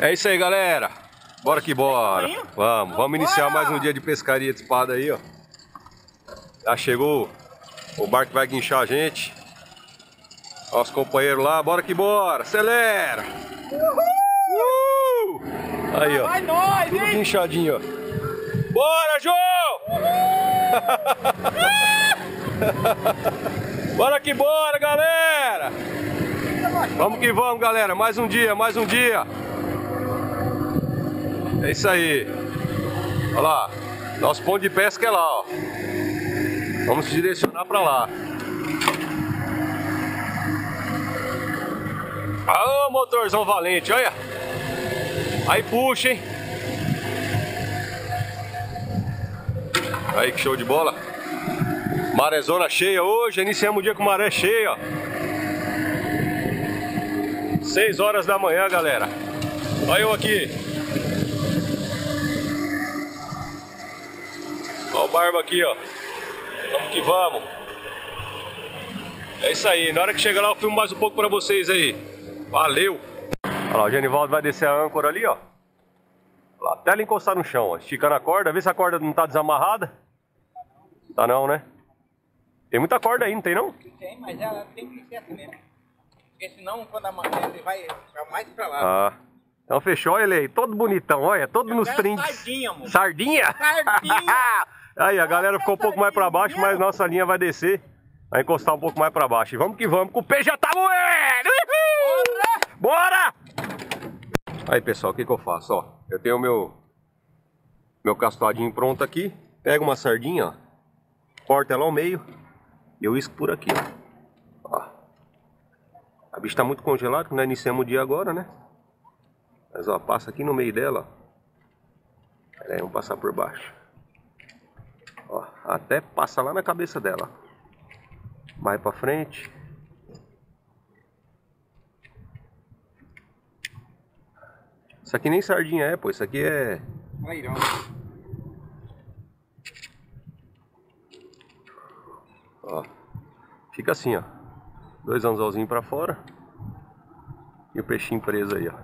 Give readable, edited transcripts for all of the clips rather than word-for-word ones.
É isso aí, galera. Bora que bora. Vamos iniciar mais um dia de pescaria de espada aí, ó. Já chegou o barco que vai guinchar a gente. Nosso companheiro lá, bora que bora. Acelera. Aí, ó. Vai nós, tudo hein? guinchadinho, ó. Bora, João! Bora que bora, galera! Vamos que vamos, galera. Mais um dia, mais um dia. É isso aí. Olha lá. Nosso ponto de pesca é lá, ó. Vamos se direcionar pra lá. Ah, motorzão valente, olha. Aí puxa, hein. Aí que show de bola. Marezona cheia hoje. Iniciamos o dia com maré cheia, ó. 6 horas da manhã, galera. Olha eu aqui. Olha o barba aqui, ó. Vamos que vamos. É isso aí. Na hora que chegar lá eu filmo mais um pouco pra vocês aí. Valeu. Olha lá, o Genivaldo vai descer a âncora ali, ó. Lá, até ele encostar no chão, ó. Esticando a corda. Vê se a corda não tá desamarrada. Tá não, né? Tem muita corda aí, não tem não? Tem, mas ela tem que ser assim mesmo. Porque senão quando amanhã ele vai ficar mais pra lá. Ah. Então fechou, ele aí. Todo bonitão, olha. Todo nos trinques. Sardinha, amor. Sardinha? Sardinha! Aí, a galera ficou um pouco mais pra baixo, mas nossa linha vai descer. Vai encostar um pouco mais pra baixo. E vamos que vamos, que o peixe já tá moendo! Bora! Aí, pessoal, o que que eu faço? Ó, eu tenho meu castoadinho pronto aqui. Pego uma sardinha, ó. Corto ela ao meio. E eu isco por aqui, ó. Ó. A bicha tá muito congelada, que nós iniciamos o dia agora, né? Mas, ó, passa aqui no meio dela, ó. Pera aí, vamos passar por baixo. Ó, até passa lá na cabeça dela. Mais pra frente. Isso aqui nem sardinha é, pô. Isso aqui é... Leirão. Ó. Fica assim, ó. 2 anzolzinhos pra fora. E o peixinho preso aí, ó.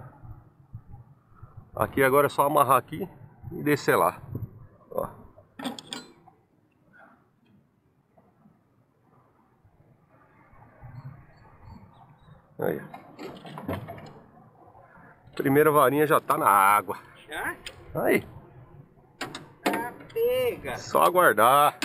Aqui agora é só amarrar aqui e descer lá. Ó. Aí. Primeira varinha já tá na água. Já? Aí. Ah, pega. Só aguardar.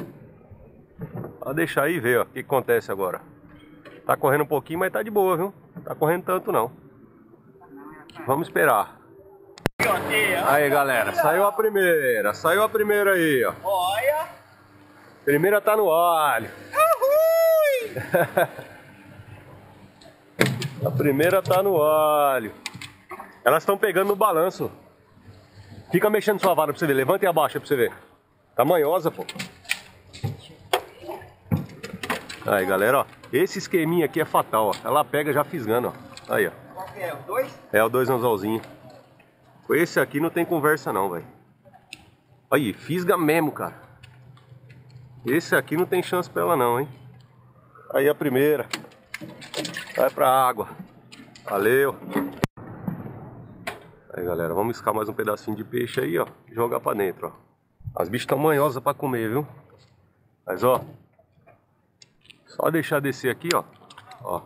Só deixar aí e ver, ó. O que acontece agora. Tá correndo um pouquinho, mas tá de boa, viu? Não tá correndo tanto, não. Vamos esperar. Aí, galera. Saiu a primeira. Saiu a primeira aí, ó. Olha. Primeira tá no alho. A primeira tá no alho. Elas estão pegando no balanço. Fica mexendo sua vara pra você ver. Levanta e abaixa pra você ver. Tá manhosa, pô. Aí, galera, ó. Esse esqueminha aqui é fatal, ó. Ela pega já fisgando, ó. Aí, ó. Qual que é? O 2? É o 2 anzolzinho. Com esse aqui não tem conversa não, velho. Aí, fisga mesmo, cara. Esse aqui não tem chance pra ela não, hein. Aí a primeira. Vai pra água. Valeu. Aí, galera, vamos escar mais um pedacinho de peixe aí, ó. E jogar pra dentro, ó. As bichas estão manhosas pra comer, viu? Mas, ó. Só deixar descer aqui, ó. Ó.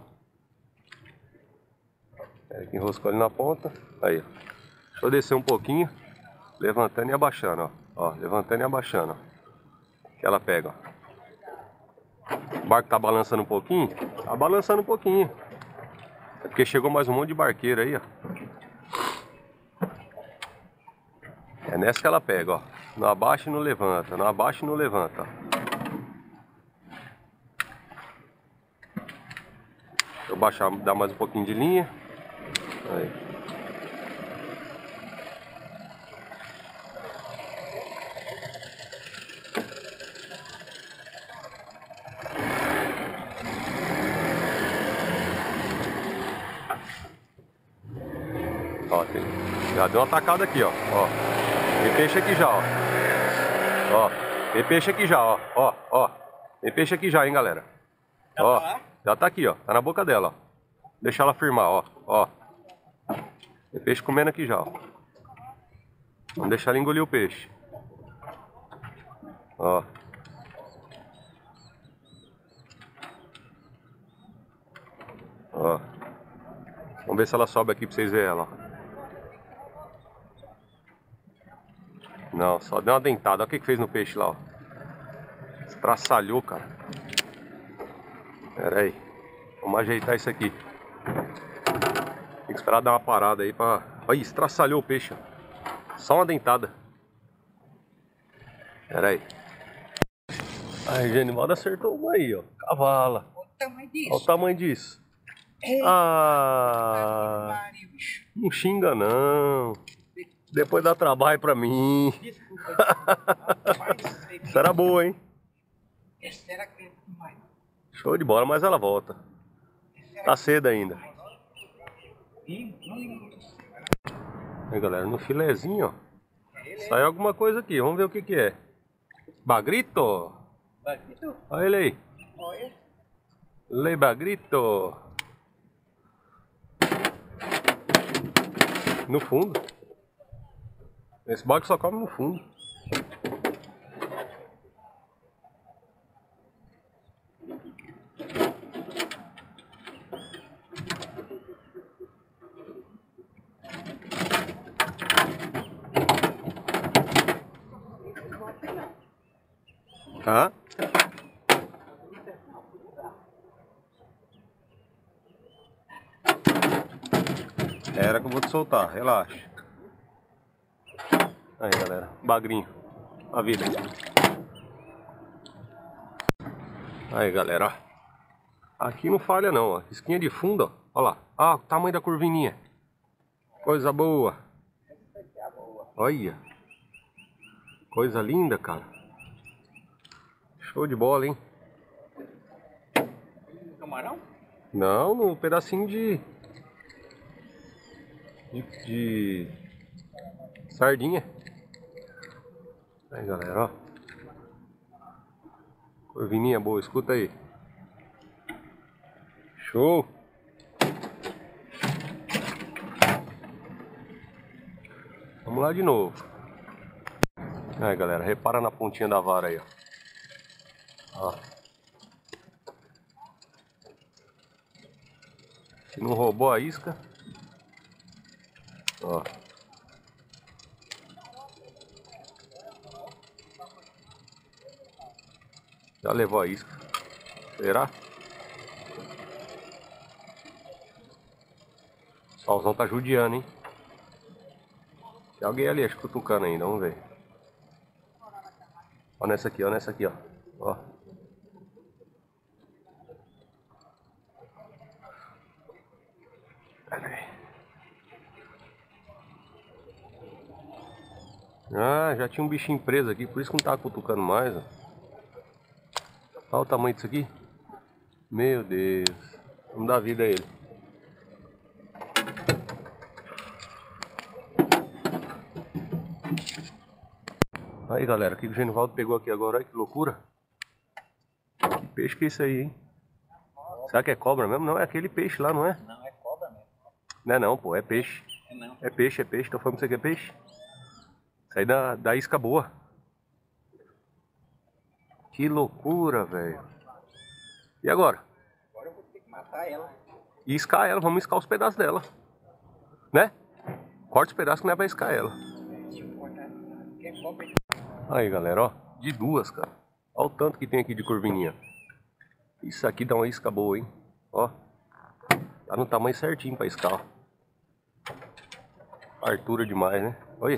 É que enroscou ali na ponta. Aí, ó. Deixa eu descer um pouquinho. Levantando e abaixando, ó. Ó, levantando e abaixando, ó. Que ela pega, ó. O barco tá balançando um pouquinho? Tá balançando um pouquinho. É porque chegou mais um monte de barqueiro aí, ó. É nessa que ela pega, ó. Não abaixa e não levanta. Não abaixa e não levanta, ó. Deixa eu baixar, dar mais um pouquinho de linha. Aí. Ó, já deu uma tacada aqui, ó. Ó. Tem peixe aqui já, ó. Ó. Tem peixe aqui já, ó. Ó, ó. Tem peixe aqui já, hein, galera. Ó. Já tá aqui, ó. Tá na boca dela, ó. Deixa ela firmar, ó. Ó. Tem peixe comendo aqui já, ó. Vamos deixar ele engolir o peixe. Ó. Ó. Vamos ver se ela sobe aqui pra vocês verem ela, ó. Não, só deu uma dentada. Olha o que fez no peixe lá, ó. Estraçalhou, cara. Pera aí. Vamos ajeitar isso aqui. Tem que esperar dar uma parada aí pra... Olha, estraçalhou o peixe, ó. Só uma dentada. Pera aí. Aí, Genivaldo acertou uma aí, ó. Cavala. Olha o tamanho disso. Olha o tamanho disso. Eita, Ah, pariu, bicho. não xinga não. Depois dá trabalho pra mim. Desculpa. Rapaz, Isso era boa, hein? esse era grande demais. Show de bola, mas ela volta. Tá cedo ainda. Aí, galera, no filezinho, ó. Saiu alguma coisa aqui. Vamos ver o que que é. Bagrito. Olha ele aí. Olha. Lei bagrito. No fundo. Esse bagulho só come no fundo. Hã? Era que eu vou te soltar, relaxa. Aí, galera, bagrinho, a vida. Aí, galera, ó. Aqui não falha não, ó. Risquinha de fundo, ó. Olha lá. Ah, o tamanho da curvininha. Coisa boa. Olha. Coisa linda, cara. Show de bola, hein? Camarão? Não, no pedacinho de sardinha. Aí, galera, ó. Curvininha boa, escuta aí. Show! Vamos lá de novo. Aí, galera, repara na pontinha da vara aí, ó. Ó. Se não roubou a isca. Ó. Já levou a isca. Será? O solzão tá judiando, hein? Tem alguém ali, acho que cutucando ainda, vamos ver. Ó nessa aqui, ó. Ó. Ah, já tinha um bichinho preso aqui, por isso que não tava cutucando mais, ó. Olha o tamanho disso aqui. Meu Deus. Vamos dar vida a ele. Aí, galera, o que o Genivaldo pegou aqui agora, olha que loucura. Que peixe que é isso aí, hein? Será que é cobra mesmo? Não, é aquele peixe lá, não é? Não, é cobra mesmo. Não é não, pô, é peixe. É não. É peixe. Tô falando pra você que é peixe. Isso aí da isca boa. Que loucura, velho. E agora? Agora eu vou ter que matar ela. E iscar ela, vamos iscar os pedaços dela. Né? Corta os pedaços que não é pra iscar ela. Deixa eu cortar. Que é cobra. Aí, galera, ó. De duas, cara. Olha o tanto que tem aqui de curvinha. Isso aqui dá uma isca boa, hein? Ó. Tá no tamanho certinho pra iscar, ó. Fartura demais, né? Olha.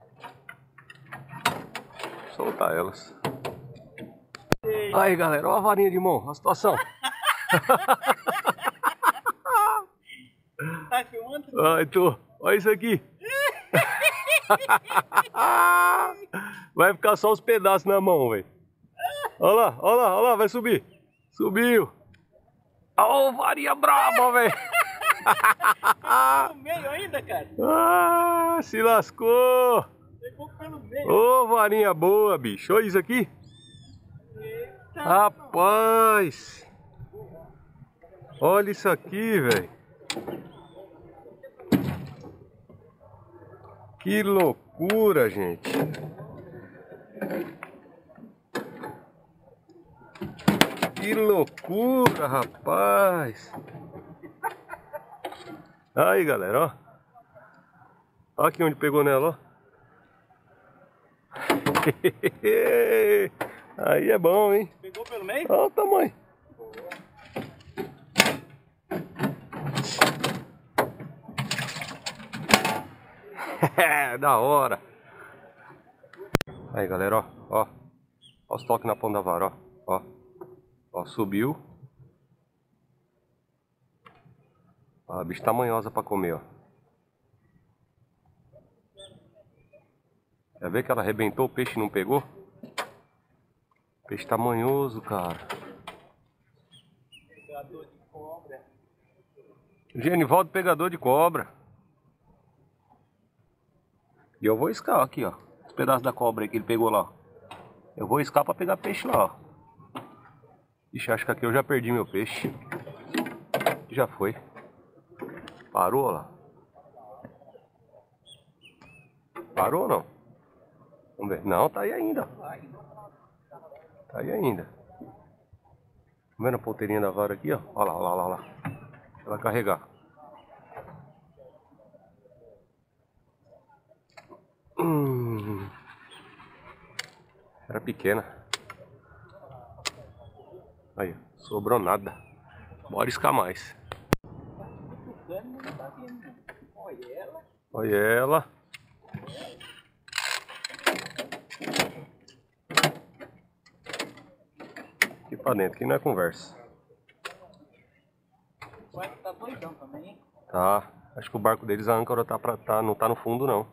Soltar elas. Aí, galera, ó a varinha de mão, a situação. Tá filmando? Ai, tô. Olha isso aqui. Vai ficar só os pedaços na mão, velho. Olha lá, vai subir. Subiu. Ó, varinha braba, velho. No meio ainda, cara. Ah, se lascou. Pegou pelo meio. Ô, varinha boa, bicho. Olha isso aqui. Rapaz. Olha isso aqui, velho. Que loucura, gente. Que loucura, rapaz. Aí, galera, ó. Olha aqui onde pegou nela, ó. Aí é bom, hein? Pegou pelo meio? Olha o tamanho. Da hora. Aí, galera, ó. Ó os toques na ponta da vara, ó. Ó, subiu. Ó, a bicha tá manhosa pra comer, ó. Quer ver que ela arrebentou o peixe e não pegou? O peixe tá manhoso, cara. Pegador de cobra. Genivaldo, pegador de cobra. E eu vou iscar aqui, ó. Os pedaços da cobra aí que ele pegou lá. Eu vou iscar pra pegar peixe lá, ó. Ixi, acho que aqui eu já perdi meu peixe. Já foi. Parou lá. Parou ou não? Vamos ver. Não, tá aí ainda. Tá aí ainda. Tá vendo a ponteirinha da vara aqui, ó? Olha lá, olha lá, olha lá. Deixa ela carregar. Era pequena. Aí, sobrou nada. Bora iscar mais. Olha ela. Olha ela. Aqui pra dentro, aqui não é conversa. O barco tá doidão também, hein? Tá. Acho que o barco deles, a âncora não tá no fundo, não.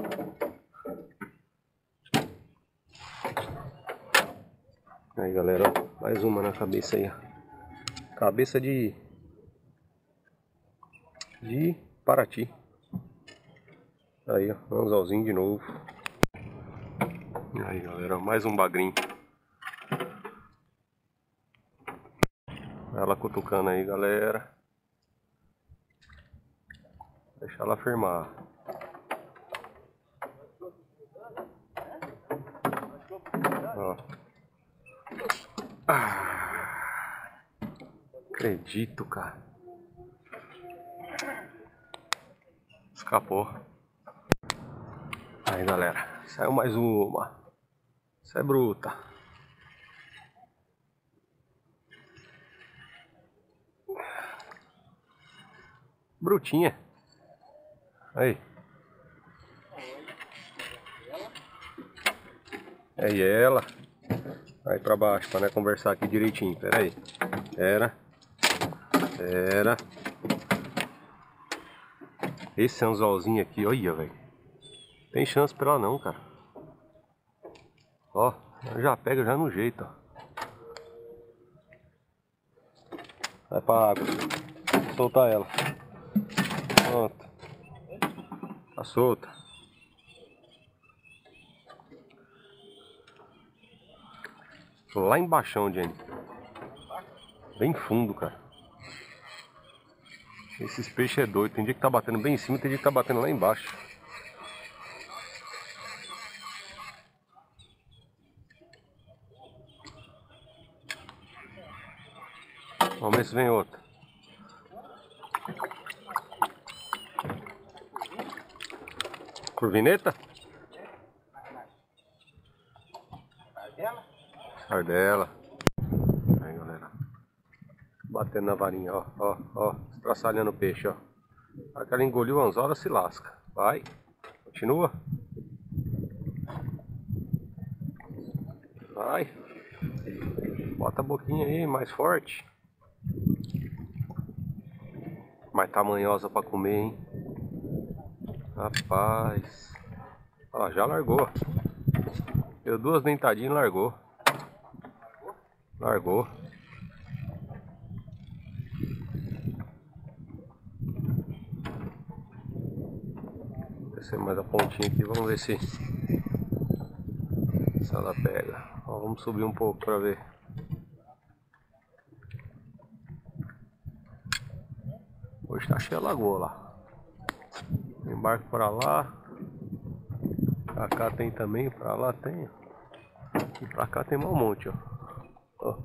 Aí, galera, ó, mais uma na cabeça aí, ó. Cabeça de Paraty. Aí, ó, anzolzinho de novo. Aí, galera, mais um bagrinho. Ela cutucando aí, galera. Deixa ela firmar. Ó. Acredito, cara. Escapou. Aí, galera. Saiu mais uma. Essa é bruta. Brutinha. Aí. Aí ela. Aí pra baixo, pra nós conversar aqui direitinho. Pera aí. Pera. Esse anzolzinho aqui, olha, velho. Tem chance pra ela não, cara. Ó, já pega já no jeito, ó. Vai pra água. Vou soltar ela. Pronto. Tá solta. Lá embaixo, Jenny. Bem fundo, cara. Esses peixes é doido. Tem dia que tá batendo bem em cima, tem dia que tá batendo lá embaixo. Vamos ver se vem outra. Curvineta? Sardela. Aí, galera. Batendo na varinha, ó. Estraçalhando o peixe, ó. A hora que ela engoliu o anzol, ela se lasca. Vai. Continua. Vai. Bota a boquinha aí, mais forte. Mais tamanhosa pra comer, hein? Rapaz. Ó, já largou. Deu duas dentadinhas e largou. Largou. Descer mais a pontinha aqui, vamos ver se ela pega. Ó, vamos subir um pouco pra ver. Hoje tá cheia a lagoa lá. Embarque para lá. Pra cá tem também, pra lá tem. E pra cá tem um monte, ó. Ó.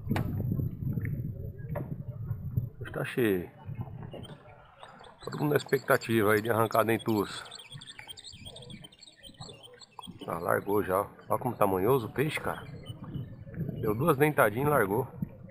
Está cheio. Todo mundo na expectativa aí de arrancar dentuço. Ah, largou já. Olha como tá manhoso o peixe, cara. Deu 2 dentadinhas e largou.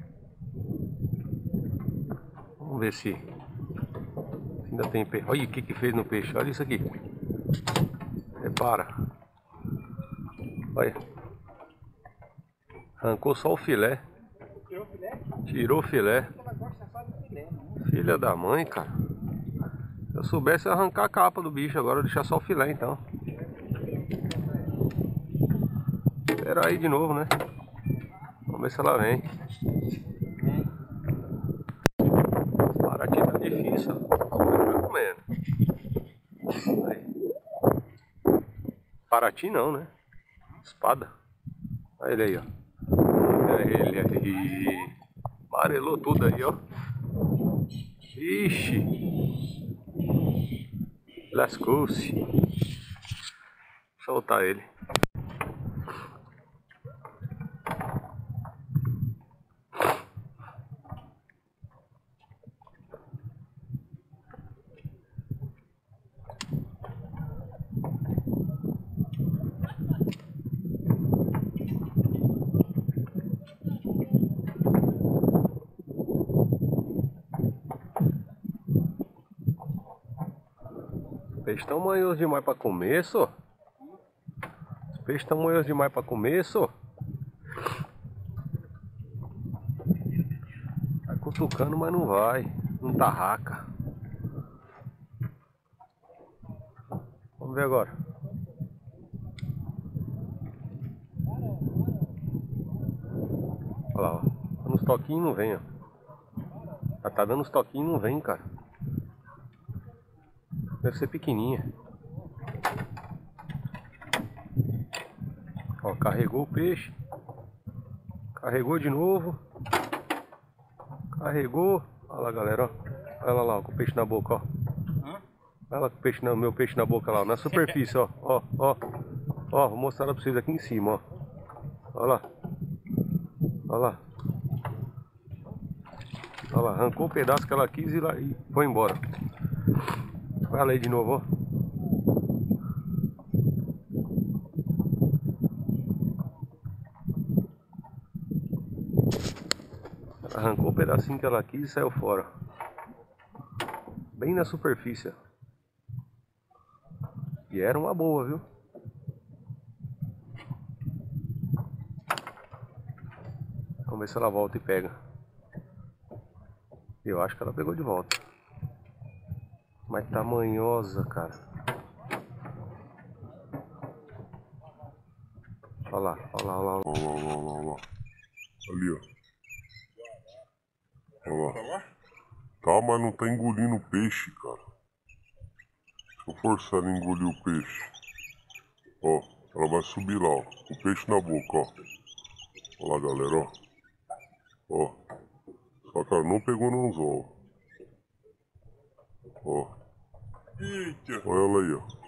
Vamos ver se ainda tem peixe. Olha o que fez no peixe. Olha isso aqui. Repara. Olha. Arrancou só o filé. Tirou o filé. Filha da mãe, cara. Se eu soubesse arrancar a capa do bicho agora, deixar só o filé então. Espera aí de novo, né? Vamos ver se ela vem. Paraty tá difícil, ó. Tá comendo. Aí. Paraty não, né? Espada. Olha ele aí, ó. Olha ele aí. Amarelou tudo aí, ó. Ixi. Lascou-se. Soltar ele. Os peixes estão manhosos demais pra comer, só. Os peixes estão manhosos demais pra comer, só. Tá cutucando, mas não vai. Não tarraca. Vamos ver agora. Olha lá, ó. Dando uns toquinhos não vem, ó. Ela tá dando uns toquinhos e não vem, cara. Deve ser pequenininha. Ó, carregou o peixe. Carregou de novo. Carregou. Olha lá, galera, ó. Olha lá, ó, com o peixe na boca, ó. Olha lá com o peixe meu peixe na boca lá, na superfície, ó. Ó, ó. Ó, vou mostrar pra vocês aqui em cima, ó. Olha lá. Olha lá. Olha lá, arrancou o pedaço que ela quis e foi embora. Olha lá aí de novo, ó. Arrancou o pedacinho que ela quis e saiu fora. Bem na superfície. E era uma boa, viu? Vamos ver se ela volta e pega. Eu acho que ela pegou de volta. Mas tá manhosa, cara. Olha lá, olha lá, olha lá. Olha lá. Ali, ó. Olha lá. Tá, mas não tá engolindo o peixe, cara. Se eu forçar ela a engolir o peixe. Ó, ela vai subir lá, ó. Com o peixe na boca, ó. Olha lá, galera, ó. Ó. Só que ela não pegou no anzol. Ó. Eita. Olha ela aí, ó.